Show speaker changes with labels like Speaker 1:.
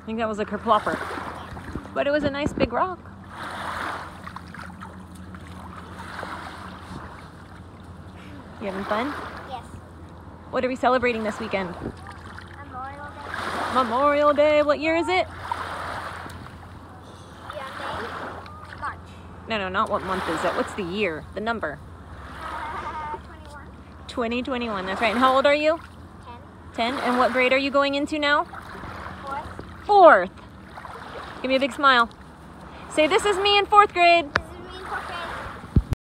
Speaker 1: I think that was a kerplopper. But it was a nice big rock. You having fun?
Speaker 2: Yes.
Speaker 1: What are we celebrating this weekend?
Speaker 2: Memorial Day.
Speaker 1: Memorial Day. What year is it?
Speaker 2: March.
Speaker 1: No, not what month is it. What's the year? The number?
Speaker 2: 21.
Speaker 1: 2021. That's right. And how old are you?
Speaker 2: 10.
Speaker 1: 10. And what grade are you going into now?
Speaker 2: 4th.
Speaker 1: Fourth. Give me a big smile. Say, this is me in 4th grade.